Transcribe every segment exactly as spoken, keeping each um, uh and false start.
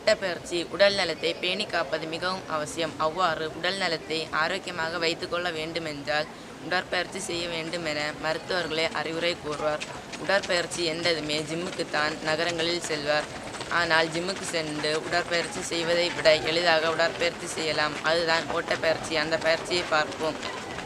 ஓட்டப்பயிற்சி உடல் நலத்தை பேணி காப்பது மிகவும் அவசியம். அவ்வாறு உடல் நலத்தை ஆரோக்கியமாக வைத்துக்கொள்ள வேண்டுமென்றால் உடற்பயிற்சி செய்ய வேண்டுமென மருத்துவர்களே அறிவுரை கூறுவார். உடற்பயிற்சி என்றதுமே ஜிம்முக்குத்தான் நகரங்களில் செல்வார். ஆனால் ஜிம்முக்கு சென்று உடற்பயிற்சி செய்வதை விட எளிதாக உடற்பயிற்சி செய்யலாம். அதுதான் ஓட்டப்பயிற்சி. அந்த பயிற்சியை பார்ப்போம்.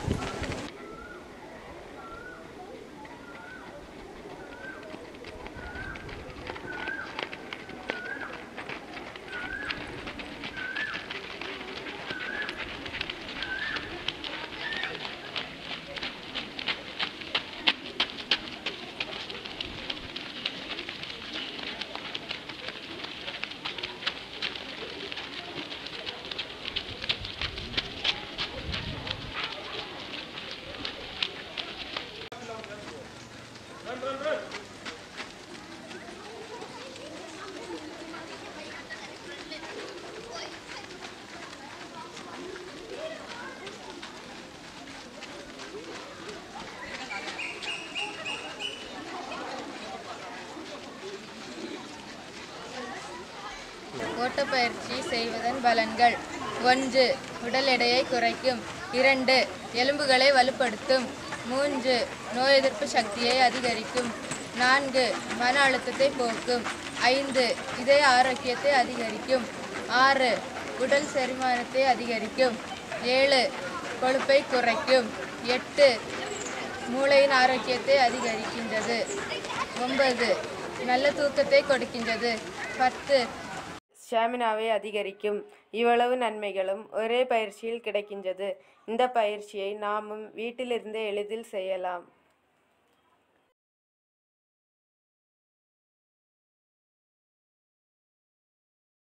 ஓட்டப்பயிற்சி செய்வதன் பலன்கள்: ஒன்று. உடல் எடையை குறைக்கும். இரண்டு. எலும்புகளை வலுப்படுத்தும். மூன்று. நோய் எதிர்ப்பு சக்தியை அதிகரிக்கும். நான்கு. மன அழுத்தத்தை போக்கும். ஐந்து. இதய ஆரோக்கியத்தை அதிகரிக்கும். ஆறு. உடல் செரிமானத்தை அதிகரிக்கும். ஏழு. கொழுப்பை குறைக்கும். எட்டு. மூளையின் ஆரோக்கியத்தை அதிகரிக்கின்றது. ஒன்பது. நல்ல தூக்கத்தை கொடுக்கின்றது. பத்து. ஸ்டாமினாவை அதிகரிக்கும். இவ்வளவு நன்மைகளும் ஒரே பயிற்சியில் கிடைக்கின்றது. இந்த பயிற்சியை நாமும் வீட்டிலிருந்தே எளிதில் செய்யலாம்.